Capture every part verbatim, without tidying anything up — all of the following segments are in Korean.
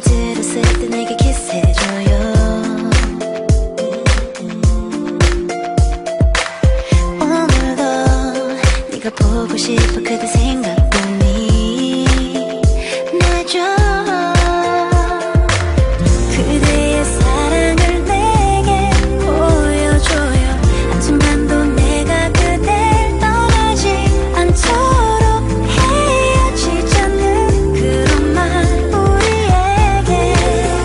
들었을 때 내게 키스해줘요. 오늘도 네가 보고 싶어 그대 생각뿐이 나죠. 그대의 사랑을 내게 보여줘요. 한순간도 내가 그댈 떠나지 않도록 헤어지자는 그런 말 우리에게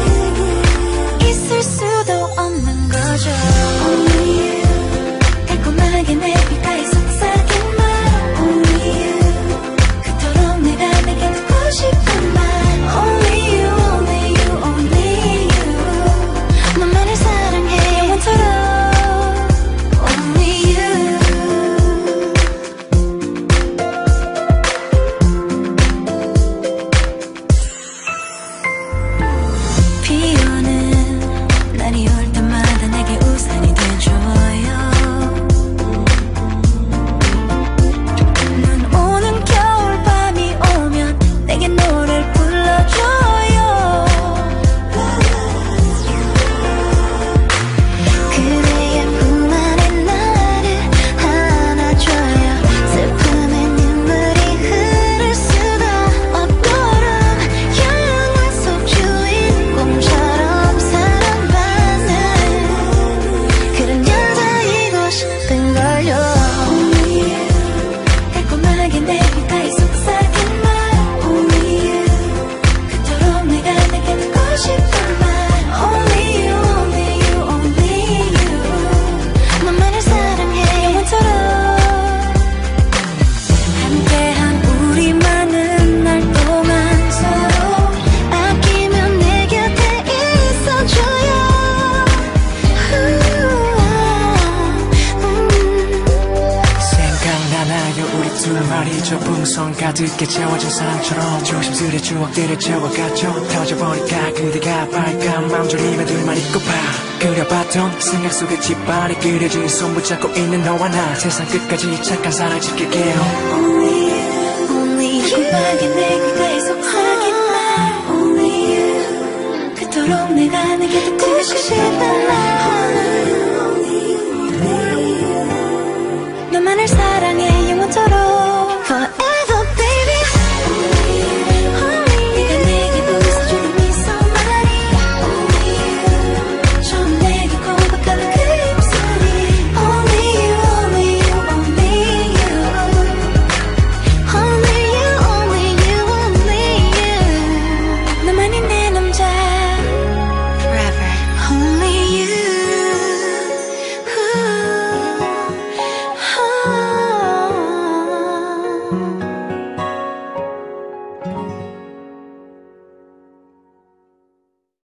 있을 수도 없는 거죠. Only you 달콤하게 내 귓가에 속삭인 말 Only you 그토록 내가 내게 듣고 싶은 말 Only you, only you, only you 너만을 사랑해 영원토록 Only you. 비 오는 날이 올 때마다 내게 우산이 돼줘요. 눈 오는 겨울밤이 오면 내게 노래를 불러줘요. 그대의 품 안에 나를 안아줘요. 슬픔의 눈물이 흐를 수도 없도록 영원 속 주인공처럼 사랑받는 그런 여자이고 싶은걸요. Only you 달콤하게 내 귓가에 속삭인 말 Only you 그토록 내가 내게 듣고 싶은 말 Only you, only you, only you 너만을 사랑해 영원토록. 함께한 우리 많은 날 동안 서로 아끼며 내 곁에 있어줘요. 생각나나요 우리 둘 말이죠. 풍선 가득히 채워진 사랑처럼 조심스레 추억들을 채워갔죠. 터져버릴까 그대가 발까 맘 졸이며 둘만 있고파 그려봤던 생각 속에 깃발이 그려진 손 붙잡고 있는 너와 나 세상 끝까지 착한 사랑 지킬게요. Only you, only you 달콤하게 내 귓가에 속삭인 말 Only you 그토록 내가 내게 듣고 싶은 말 Only you, only you 너만을 사랑해